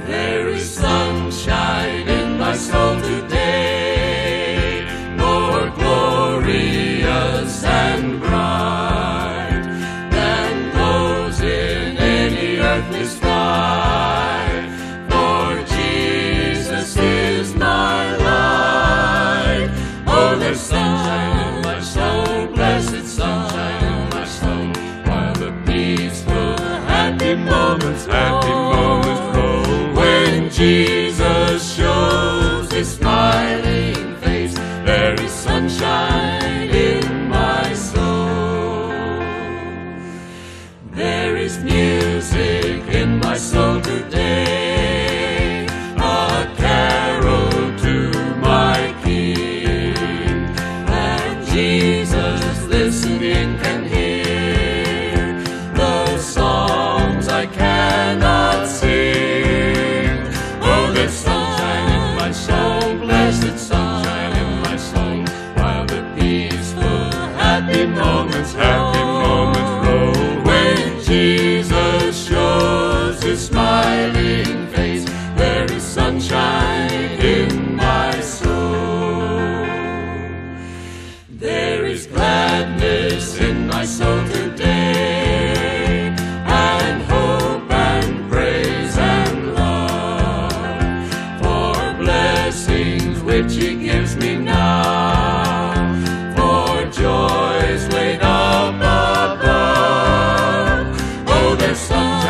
There is sunshine in my soul today, more glorious and bright than those in any earthly sky. For Jesus is my light. Oh, there's sunshine in my soul, blessed sunshine in my soul, while the peaceful, happy moments roll. When Jesus shows His smiling face, there is sunshine in my soul. There is music in my soul today, a carol to my King, and Jesus listening can hear the songs I cannot sing. Oh, there's sunshine in my soul, blessed sunshine in my soul, while the peaceful, happy moments roll. When Jesus shows His smiling face, there is sunshine in my soul. There is gladness in my soul today, and hope and praise and love, for blessings which He gives me now, for joys laid up above. Oh, there's sunshine